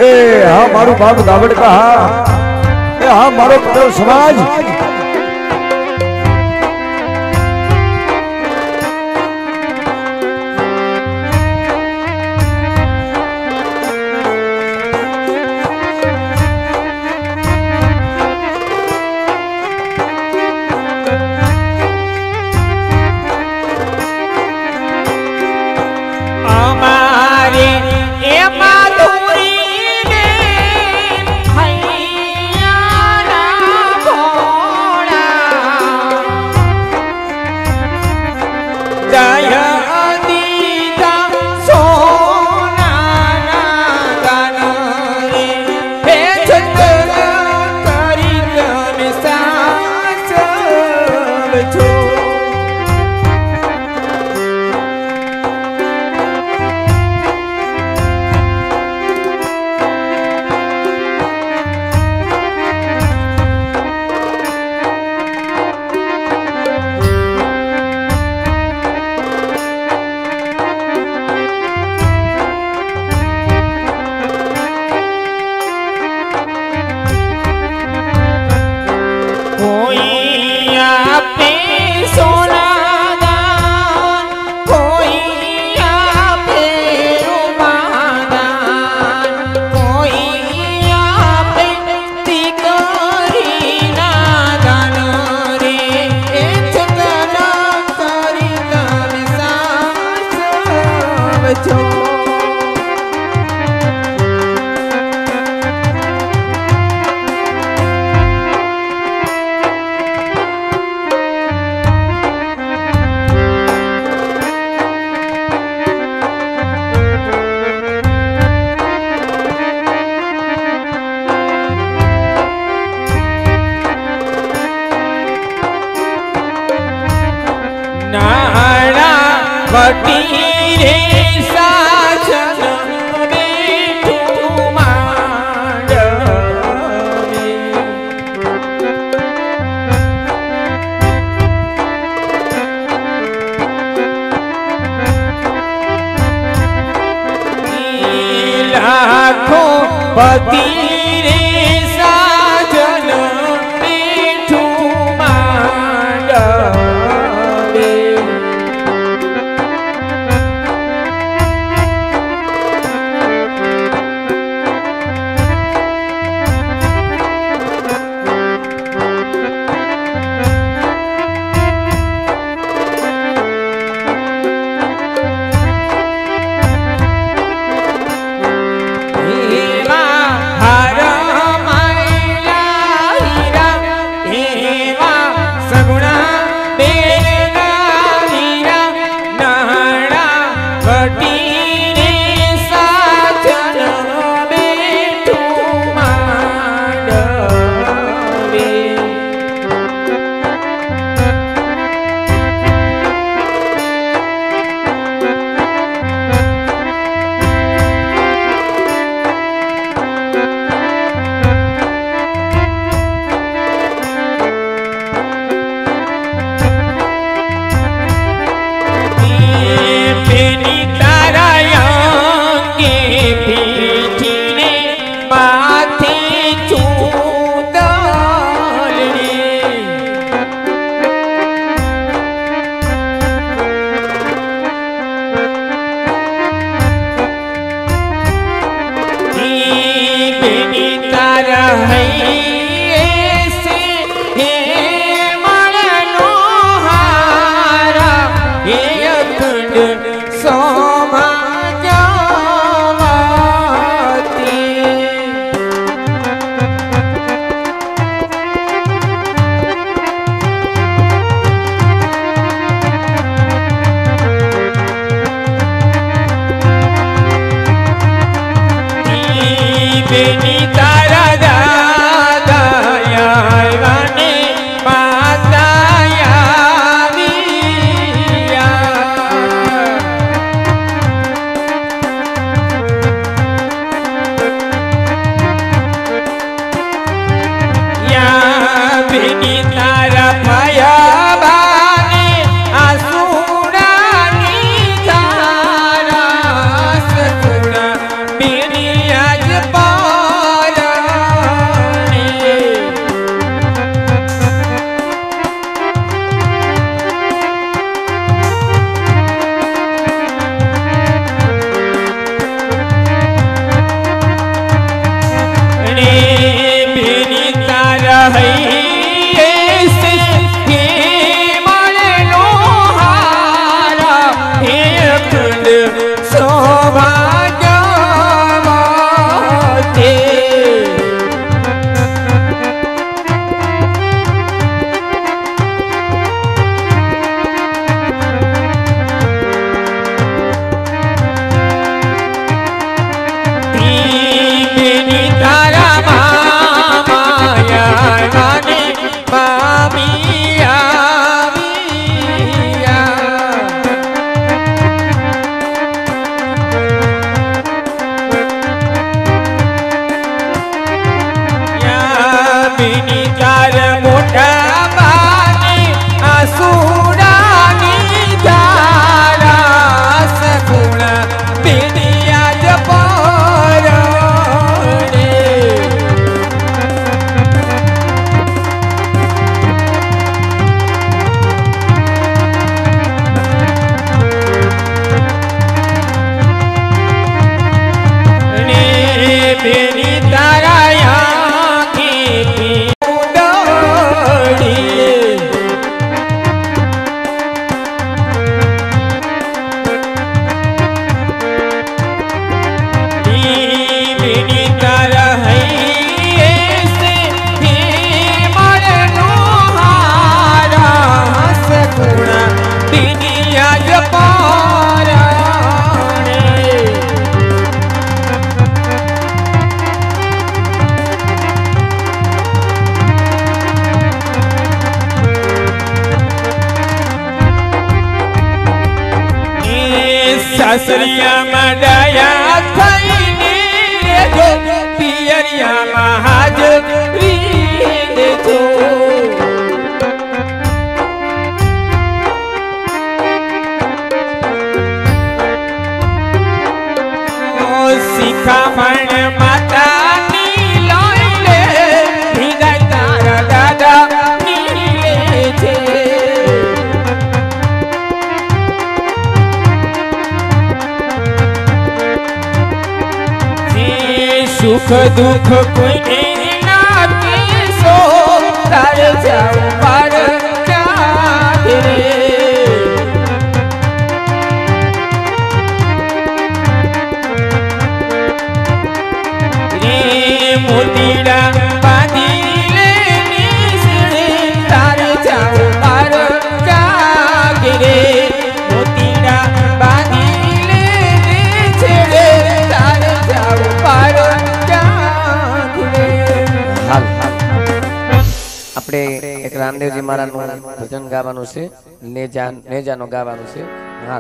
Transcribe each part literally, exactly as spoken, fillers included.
ए हाँ मारू बाप गावड़ का हाँ ए हाँ मारो पटेल समाज आज એની આજ પારણે સાસરિયામાં ડાયા થઈને જો પિયરિયામાં હાજરી દેજો શિખામણ માતાની લઈ લે ભીગાઈ તારા દાદા ની છે સુખ દુઃખ કોઈને ના કેસો તારે જાવ પાર ક્યાં રે મોતીડા બાંધી લે તારે જાવ પાર ક્યાં રે મોતીડા બાંધી લે છેડે તારે જાવ પાર આપણે એક રામદેવજી મહારાજનું ભજન ગાવાનું છે નેજા નેજાનો ગાવાનું છે હાલ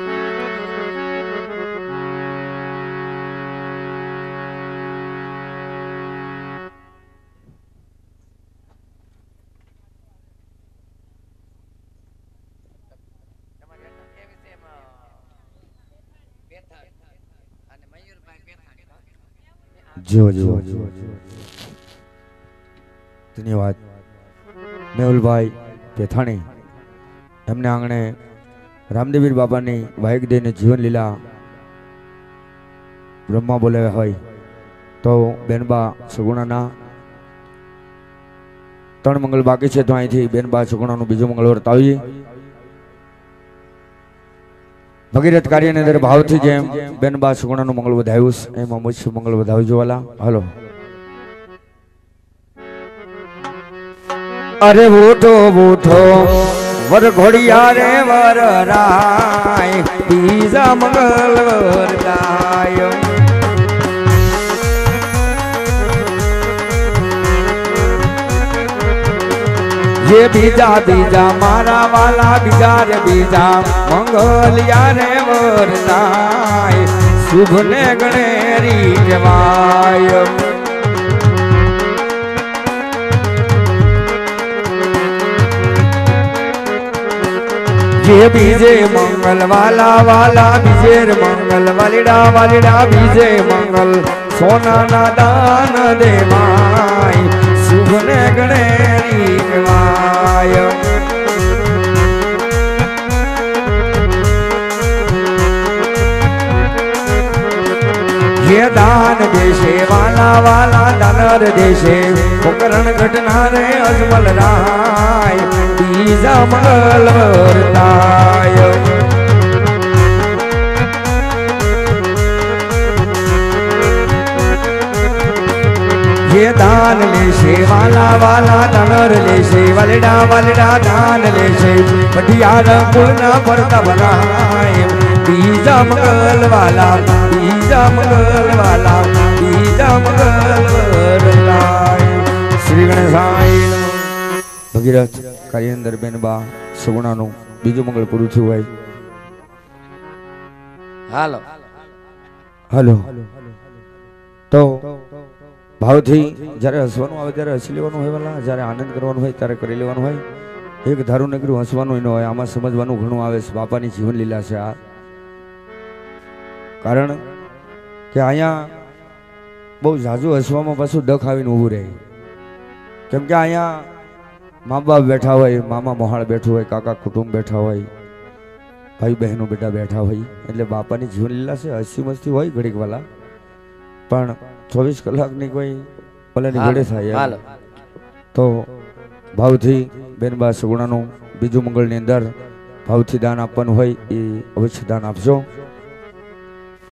જો જો ધન્યવાદ મેહુલભાઈ પેથાણી એમને આંગણે રામદેવીર બાબાની વાયક દઈને જીવન લીલા બ્રહ્મા બોલાવ્યા હોય તો બેનબા સગુણાના ત્રણ મંગળ બાકી છે તો અહીંથી બેનબા સગુણાનું બીજું મંગળ વર્તાવીએ ભગીરથ કાર્યની અંદર ભાવથી જેમ બેનબા સગુણાનું મંગળ વધાવ્યું એમાં મુખ્ય મંગળ વધાવી જોવાલા હલો અરે ઉઠો ઉઠો વર ઘોડિયા રે વર રાય બીજા મંગલ વરદાય જે બીજા બીજા મારા વાલા બીજા રે બીજા મંગલિયા રે વરદાય શુભ ને ગણેરી જવાય જે બીજે મંગલ વાલા વાલા બીજે મંગલ વાલીડા વાલીડા બીજે મંગલ સોના ના દાન દેવાય શુભ ને ગણેરી કહેવાય જે દાન દેશે વાલા વાલા દાનર દેશે પોકરણ ઘટના રે અજમલ રાય બીજા મંગલ વર્તાય જે દાન લેશે વાલા વાલા દાનર લેશે વાલડા વાલડા દાન લેશે પઢિયાર કુળના પરતા બનાય બીજા મંગલ વાલા બીજા મંગલ વાલા બીજા મંગલ વર્તાય શ્રી ગણેશાય ભગીરથ કાર્યંદર બેનબા સગુણાનું બીજું મંગળ પૂરું થયું હોય હાલો હાલો તો ભાવથી જ્યારે હસવાનું આવે ત્યારે હસી લેવાનું હોય વાલા જ્યારે આનંદ કરવાનું હોય ત્યારે કરી લેવાનું હોય એક ધારું નગરું હસવાનું ન હોય આમાં સમજવાનું ઘણું આવે છે બાપાની જીવન લીલા છે આ કારણ કે અહીંયા બહુ ઝાઝુ હસવામાં પાછું દખ આવીને ઊભું રહે કેમ કે અહીંયા મા બાપ બેઠા હોય મામા મોહાળ બેઠું હોય કાકા કુટુંબ બેઠા હોય ભાઈ બહેનો બેટા બેઠા હોય એટલે બાપાની જીવન લીલા છે હસી મસ્તી હોય ઘડીક વાલા પણ ચોવીસ કલાકની કોઈ ભલેની ઘડે થાય તો ભાવથી બેનબા સગુણાનું બીજું મંગળની અંદર ભાવથી દાન આપવાનું હોય એ અવશ્ય દાન આપજો।